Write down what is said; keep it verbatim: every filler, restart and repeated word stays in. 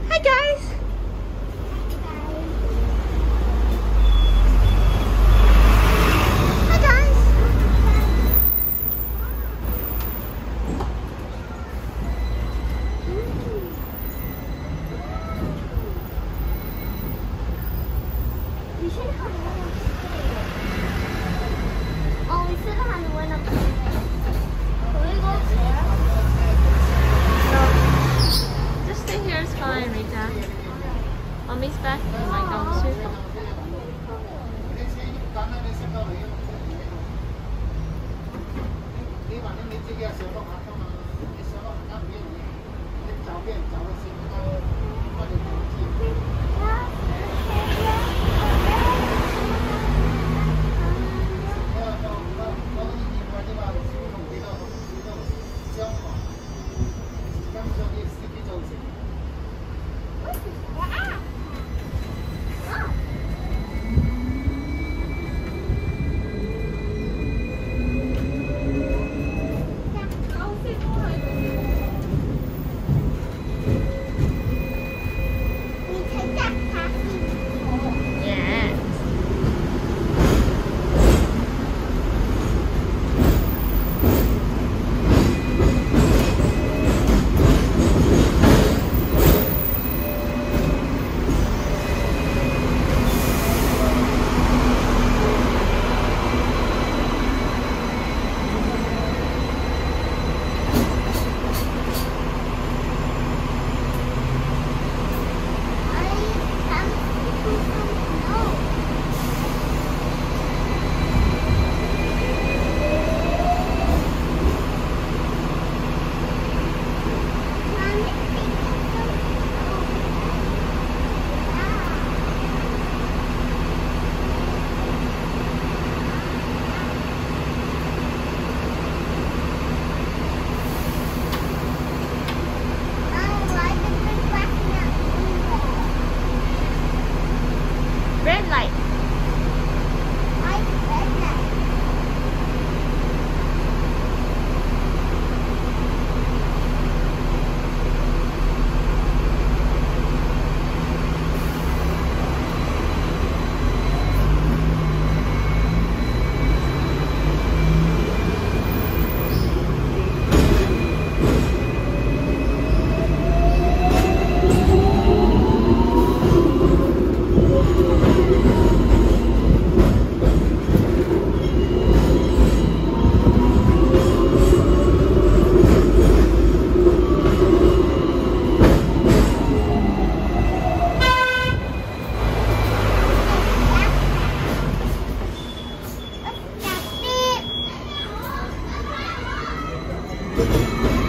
Hi guys. Hi guys. We should have one up there. Oh, we should have had one up there. Can we go there? No. Just stay here is fine, Rita. Mommy's back. You might go too. Red light. Thank you.